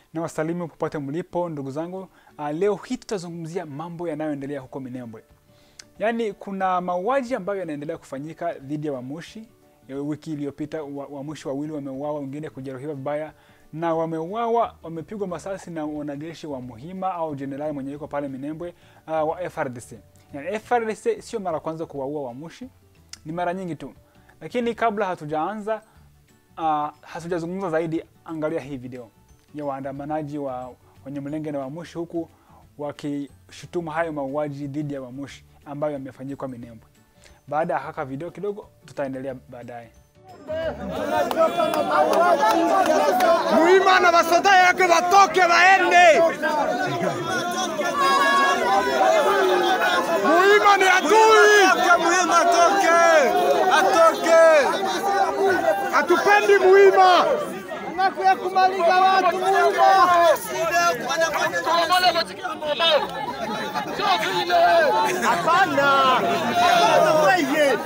Na wasalimu popote mlipo ndugu zangu. Leo hii tutazungumzia mambo yanayoendelea huko Minembwe. Yaani kuna mauaji ambayo yanaendelea kufanyika dhidi ya Wamushi. Wiki iliyopita Wamushi wawili wameuawa, wengine kujeruhiwa vibaya, na wameuawa wamepigwa masasi na wanajeshi wa Muhima au jenerali mwenye yuko pale Minembwe wa FRDC. Yaani FRDC sio mara kwanza kuwaua Wamushi, ni mara nyingi tu. Lakini kabla hatujaanza hatujazungumza zaidi, angalia hii video ya waandamanaji wa Wanyamulenge na Wamushi huku wakishutumu hayo mauaji dhidi ya Wamushi ambayo yamefanyika Minembwe. Baada ya haka video kidogo tutaendelea baadaye. Muhima na basoda yake watoke waende. Muhima ni adui. Muhima atoke. Hatupendi Muhima. Tunakuja kumaliza watu Muhima. Hapana. Wewe.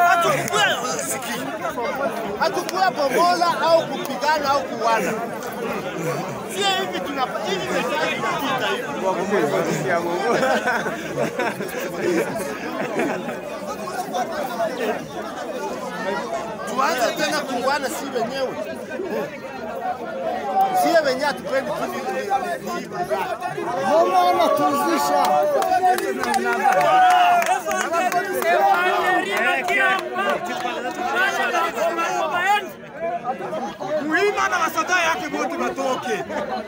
Hatukuwa pomola au kupigana au kuwana. Sio hivi tunafanya hivi tunapita hivi. Tuanze tena kuwana si wenyewe. Sio wenyewe hatupendi ni mama anatuzisha. Muhima na wasada yake wote watoke.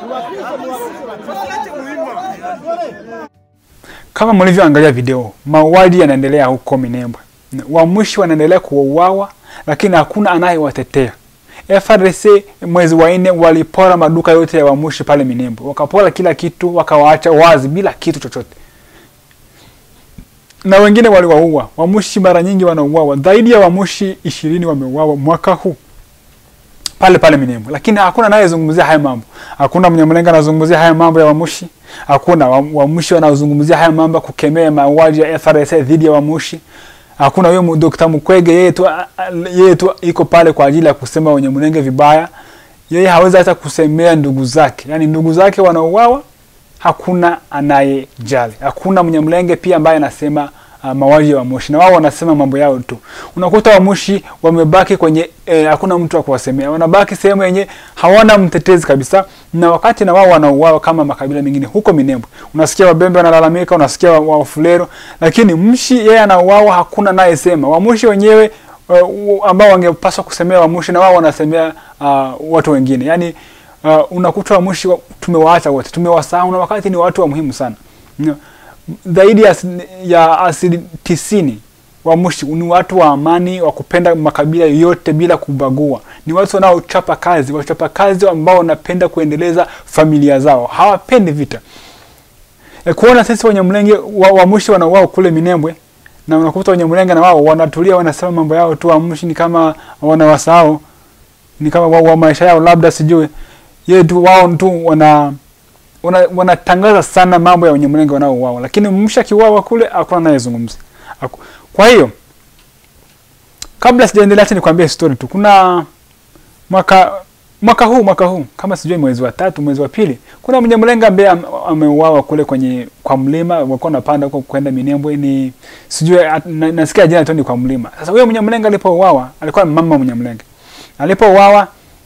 Kama mlivyoangalia video, mauaji yanaendelea huko Minembwe. Wamushi wanaendelea kuuawa, lakini hakuna anayewatetea. FRDC mwezi wa 4 walipora maduka yote ya Wamushi pale Minembwe. Wakapora kila kitu, wakawaacha wazi bila kitu chochote. Na wengine waliwaua. Wamushi mara nyingi wanauawa. Zaidi ya Wamushi 20 wameuawa mwaka huu pale Minembwe. Lakini hakuna anayezungumzia haya mambo. Hakuna Mnyamulenge anazungumzia haya mambo ya Wamushi. Hakuna Wamushi wanaozungumzia haya mambo kukemea mauaji ya FRDC dhidi ya Wamushi. Hakuna huyo Dr. Mukwege, yeye tu iko pale kwa ajili ya kusema Wanyamulenge vibaya. Yeye hawezi hata kusemea ndugu zake. Yaani ndugu zake wanauawa, hakuna anayejali. Hakuna Mnyamulenge pia ambaye anasema mauaji ya Wamushi, na wao wanasema mambo yao tu. Unakuta Wamushi wamebaki kwenye hakuna mtu wa kuwasemea. Wanabaki sehemu yenye hawana mtetezi kabisa, na wakati na wao wanauawa kama makabila mengine huko Minembwe. Unasikia Wabembe wanalalamika, unasikia Wafulero, lakini Mshi yeye anauawa, hakuna naye sema. Wamushi wenyewe ambao wangepaswa kusemea Wamushi na wao wanasemea watu wengine. Yaani unakuta Wamushi tumewaacha wote, tumewasahau, na wakati ni watu wa muhimu sana. Zaidi ya 90% Wamushi ni watu wa amani, wa kupenda makabila yote bila kubagua. Ni watu wanaochapa kazi, ambao wanapenda kuendeleza familia zao. Hawapendi vita. Kuona sisi Wanyamulenge Wamushi wanauawa kule Minembwe, na unakuta Wanyamulenge na wao wanatulia, wanasema mambo yao tu. Wamushi ni kama wanawasahau, ni kama wao maisha yao labda sijui. Yeye tu wao tu wanatangaza sana mambo ya Wanyamulenge wanaouawa, lakini Mshi akiuawa kule hakuna anayezungumza. Kwa hiyo kabla sijaendelea tena nikwambie story tu. Kuna mwaka huu kama sijui mwezi wa 3 mwezi wa 2, kuna Mnyamulenge ambaye ameuawa kule kwa mlima. Walikuwa wanapanda huko kwenda Minembwe, ni sijui nasikia jana tu ni kwa mlima. Sasa huyo Mnyamulenge alipouawa, alikuwa mama Mnyamulenge. Alipouawa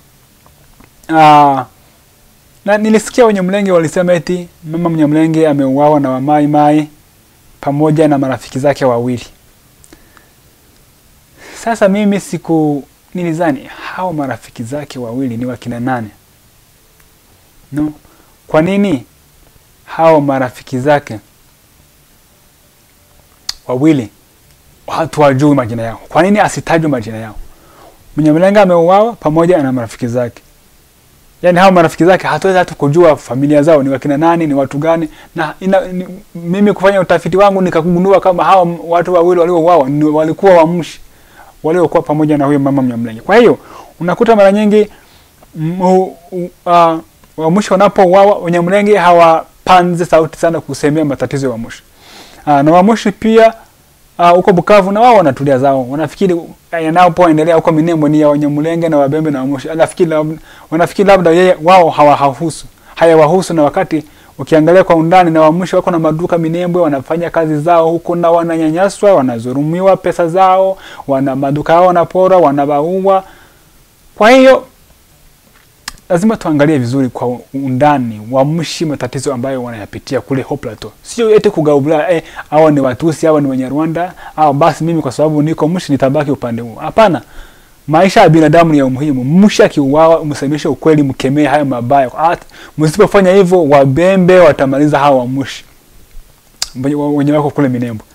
na nilisikia Wanyamulenge walisema eti mama Mnyamulenge ameuawa na Wamaimai pamoja na marafiki zake wawili. Sasa mimi nilizani hao marafiki zake wawili ni wakina nani? No. Kwa nini hao marafiki zake wawili hatuwajui majina yao? Kwa nini asitajwe majina yao? Mnyamulenge ameuawa pamoja na marafiki zake. Yaani hao marafiki zake hatuwezi hata kujua familia zao ni wakina nani, ni watu gani. Na mimi kufanya utafiti wangu nikagundua kama hao watu wawili waliouawa walikuwa Wamushi waliokuwa pamoja na huyo mama Mnyamulenge. Kwa hiyo unakuta mara nyingi Wamushi wanapouawa, Wanyamulenge hawapanze sauti sana kusemea matatizo ya Wamushi. Na Wamushi pia huko Bukavu na wao wanatulia zao. Wanafikiri yanapoendelea huko Minembwe ni ya Wanyamulenge na Wabembe na Wamushi. Wanafikiri labda yeye wao hawahusu. hayawahusu, na wakati ukiangalia kwa undani na Wamushi wako na maduka Minembwe, wanafanya kazi zao huko na wananyanyaswa, wanazurumiwa pesa zao, wana maduka yao wanapora, wanabaua. Kwa hiyo lazima tuangalie vizuri kwa undani Wamushi matatizo ambayo wanayapitia kule Haut Plateau. Sio eti kugaubula hao ni Watusi, hao ni Wanyarwanda, au basi mimi kwa sababu niko Mushi nitabaki upande huo. Hapana. Maisha ya binadamu ni ya umuhimu. Mushi akiuawa, msemeshe ukweli, mkemee haya mabaya. Msipofanya hivyo, Wabembe watamaliza hawa Wamushi wenye wako kule Minembwe.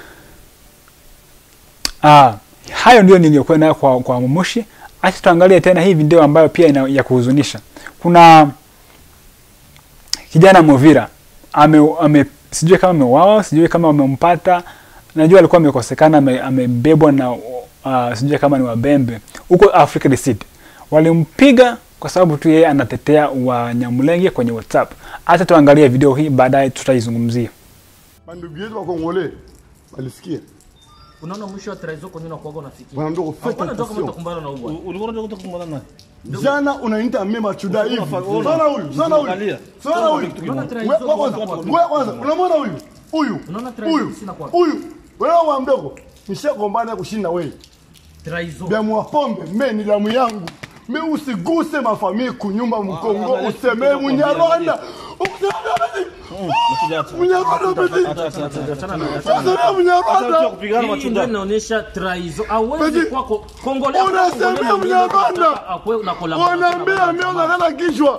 Hayo ndio ningekuwa nayo kwa Wamushi. Acha tuangalie tena hii video ambayo pia ya kuhuzunisha. Kuna kijana Movira sijui kama ameuawa, sijui kama wamempata. Najua alikuwa amekosekana, amebebwa na sijui kama ni Wabembe huko Africa Decide. Walimpiga kwa sababu tu yeye anatetea Wanyamulenge kwenye WhatsApp. Acha tuangalie video hii, baadaye tutaizungumzia. Bandugu yetu wa Kongole walisikia. Unaona mwisho wa traizo kwa nini unakuwa unafikia? Bwana ndio kufanya utakumbana na ubwa. Ulikuwa unataka kukumbana naye? Jana unaita mema chuda hivi. Sana huyu, sana huyu. Sana huyu. Wewe kwanza, unamwona huyu? Huyu. Huyu. Wewe wa mdogo, nishagombana kushinda wewe. Traizo. Damu wa pombe, mimi ni damu yangu. Mimi usiguse mafamilia kunyumba Mkongo, useme Munyarwanda. Hii ndio inaonyesha traizo. Hawezi kwako Kongole. Unasema Munyarwanda. Unaambia mimi unakana kichwa.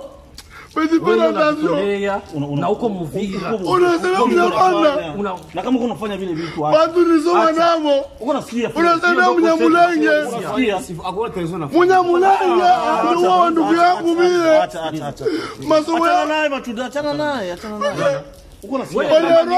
Na uko Muvira. Unasema Munyarwanda. Na kama uko unafanya vile vitu hapo. Watu nisoma namo. Uko nasikia. Unasema Munyamulenge. Munyamulenge ni wao ndugu yangu mimi. Acha. Masomo Achana naye Matuda, achana naye. Uko nasikia.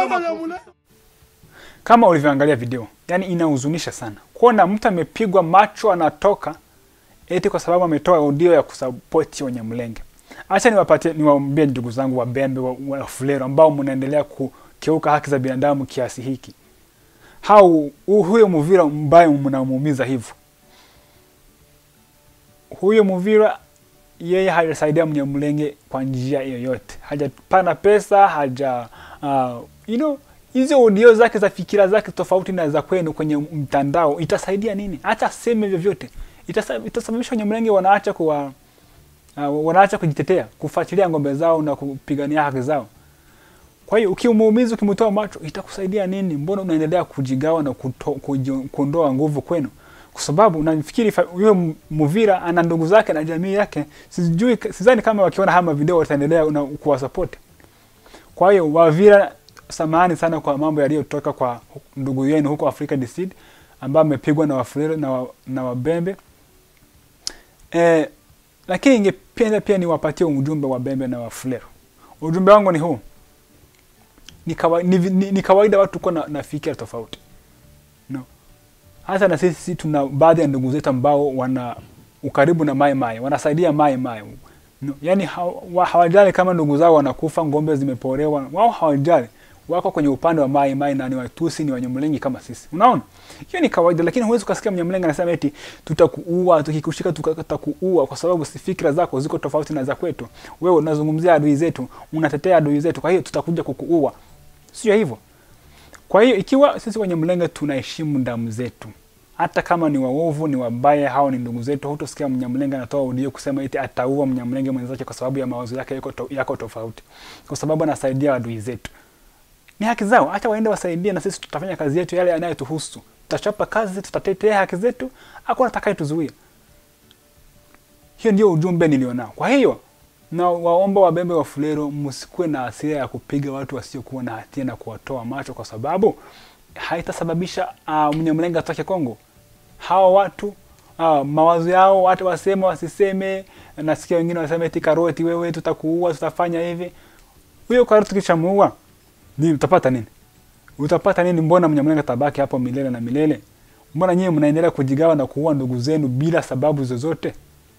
Kama ulivyoangalia video, yani inahuzunisha sana. Kuona mtu amepigwa macho anatoka eti kwa sababu ametoa audio ya kusupport Wanyamulenge. Acha niwaambie ndugu zangu Wabembe wa Fulero ambao mnaendelea kukeuka haki za binadamu kiasi hiki. Huyo Muvira mbaya mnamuumiza hivyo. Huyo Muvira yeye hajasaidia Mnyamulenge kwa njia yoyote. Hajapana pesa, hizo audio zake za fikira zake tofauti na za kwenu kwenye mtandao itasaidia nini? Acha sema vyovyote. Itasababisha Wanyamulenge wanaacha kujitetea, kufuatilia ngombe zao na kupigania haki zao. Kwa hiyo ukimuumiza, ukimtoa macho, itakusaidia nini? Mbona unaendelea kujigawa na kuondoa nguvu kwenu? Kwa sababu nafikiri huyo Muvira ana ndugu zake na jamii yake. Sidhani kama wakiona haya video wataendelea kuwasupport. Kwa hiyo Wavira, samahani sana kwa mambo yaliyotoka kwa ndugu yenu huko Africa Decide ambao amepigwa na Wafulero na Wabembe. Lakini ingependa pia niwapatie ujumbe wa Bembe na Wafulero. Ujumbe wangu ni huu. Ni kawaida watu kuwa na fikira tofauti. No. Hata na sisi tuna baadhi ya ndugu zetu ambao wana ukaribu na Mai, wanasaidia Mai. No. Yani hawajali kama ndugu zao wanakufa, ngombe zimeporewa. Wao hawajali. Wako kwenye upande wa Mai na ni Watusi, ni Wanyamulenge kama sisi. Unaona? Hiyo ni kawaida, lakini huwezi kusikia Mnyamulenge anasema eti tutakuua, tukikushika tutakuua kwa sababu si fikra zako ziko tofauti na za kwetu. Wewe unazungumzia adui zetu, unatetea adui zetu, kwa hiyo tutakuja kukuua. Sio hivyo. Kwa hiyo ikiwa sisi Wanyamulenge tunaheshimu damu zetu, hata kama ni waovu, ni wabaya, hao ni ndugu zetu, hutosikia Mnyamulenge anatoa audio kusema eti ataua Mnyamulenge mwenzake kwa sababu ya mawazo yake yako tofauti. Kwa sababu anasaidia adui zetu. Ni haki zao, acha waende wasaidie, na sisi tutafanya kazi yetu yale yanayotuhusu. Tutachapa kazi, tutatetea haki zetu, hakuna atakayetuzuia. Hiyo ndio ujumbe nilionao. Kwa hiyo na waomba Wabembe wa Fulero, msikuwe na hasira ya kupiga watu wasiokuwa na hatia na kuwatoa macho, kwa sababu haitasababisha Mnyamulenge atoke Kongo. Hawa watu mawazo yao, watu waseme wasiseme, nasikia wengine waseme eti Karoti wewe tutakuua, tutafanya hivi. Huyo Karoti kishamuua, ni utapata nini? Utapata nini? Mbona Mnyamulenge tabaki hapo milele na milele? Mbona nyinyi mnaendelea kujigawa na kuua ndugu zenu bila sababu zozote?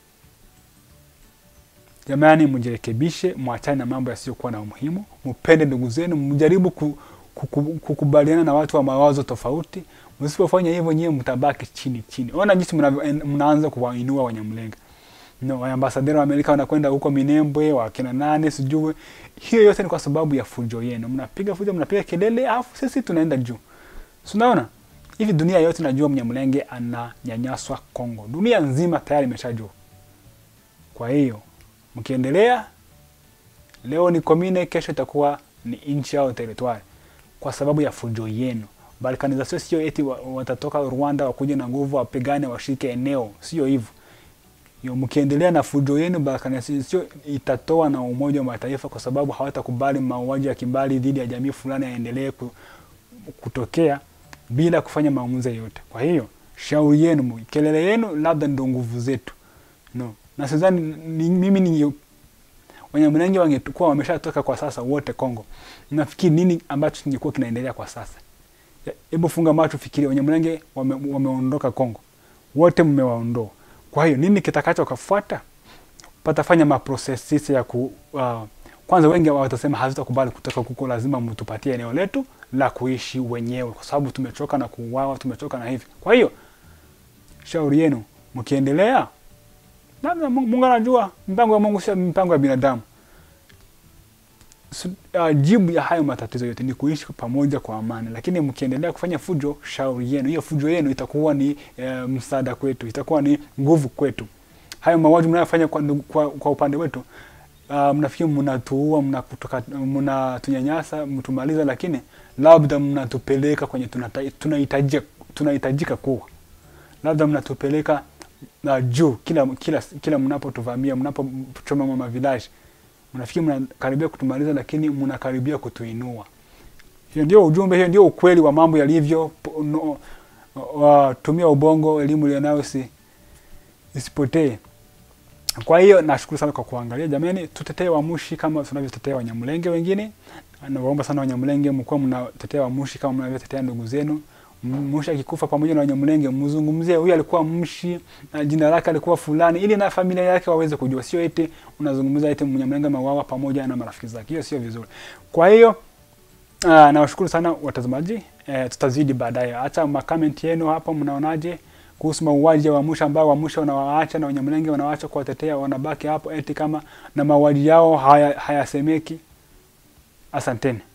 Jamani, mjirekebishe, muachane na mambo yasiyokuwa na umuhimu, mpende ndugu zenu, mjaribu kukubaliana na watu wa mawazo tofauti. Msipofanya hivyo nyinyi mtabaki chini. Ona jinsi mnaanza kuwainua Wanyamulenge. No, ambassador wa Amerika wanakwenda huko Minembwe, wakina nane sijui. Hiyo yote ni kwa sababu ya fujo yenu. Mnapiga fujo, mnapiga kelele, afu sisi tunaenda juu. Unaona? Hivi dunia yote najua Mnyamulenge ananyanyaswa Kongo. Dunia nzima tayari imeshajua. Kwa hiyo, mkiendelea leo ni komine, kesho itakuwa ni inchi au territory kwa sababu ya fujo yenu. Balkanization sio eti watatoka Rwanda wakuje na nguvu wapigane washike eneo, sio hivyo. Mkiendelea na fujo yenu, Balkanization itatoa na Umoja wa Mataifa kwa sababu hawatakubali mauaji ya kimbali dhidi ya jamii fulani yaendelee kutokea bila kufanya maamuzi yote. Kwa hiyo, shauri yenu, kelele yenu labda ndio nguvu zetu. No. Na sidhani mimi ni Wanyamulenge wangekuwa wameshatoka kwa sasa wote Kongo. Nafikiri nini ambacho kingekuwa kinaendelea kwa sasa? Hebu funga macho fikiria, Wanyamulenge wameondoka Kongo. Wote mmewaondoa. Kwa hiyo nini kitakacho kufuata? Patafanya maprocesses ya kwanza wengi watasema hazitakubali kutoka huko, lazima mtupatie eneo letu la kuishi wenyewe kwa sababu tumechoka na kuuawa, tumechoka na hivi. Kwa hiyo shauri yenu, mkiendelea labda Mungu anajua mpango wa Mungu sio mpango wa binadamu. Jibu ya hayo matatizo yote ni kuishi pamoja kwa amani, lakini mkiendelea kufanya fujo, shauri yenu, hiyo fujo yenu itakuwa ni msaada kwetu, itakuwa ni nguvu kwetu. Hayo mauaji mnayofanya kwa upande wetu, mnafikiri mnatuua, mnatunyanyasa, mtumaliza, lakini labda mnatupeleka kwenye tunahitajika kuwa. Labda mnatupeleka na juu kila mnapotuvamia, mnapochoma mama village. Mnafikiri mnakaribia kutumaliza, lakini mnakaribia kutuinua. Hiyo ndio ujumbe, hiyo ndio ukweli wa mambo yalivyo. Tumia ubongo, elimu ilionayo isipotee. Kwa hiyo nashukuru sana kwa kuangalia. Jamani, tutetee Wamushi kama tunavyotetea Wanyamulenge wengine. Naomba sana Wanyamulenge mkuu mnatetea Wamushi kama mnavyotetea ndugu zenu. Mushi akikufa pamoja na Wanyamulenge mzungumzie huyu alikuwa Mushi na jina lake alikuwa fulani, ili na familia yake waweze kujua, sio eti unazungumza eti Mnyamulenge mauawa pamoja na marafiki zake. Hiyo sio vizuri. Kwa hiyo nawashukuru sana watazamaji. Tutazidi baadaye. Acha comment yenu hapa, mnaonaje kuhusu mauaji ya Wamushi ambao Wamushi wanawaacha na Wanyamulenge wanawaacha kuwatetea, wanabaki hapo eti kama na mauaji yao hayasemeki. Asanteni.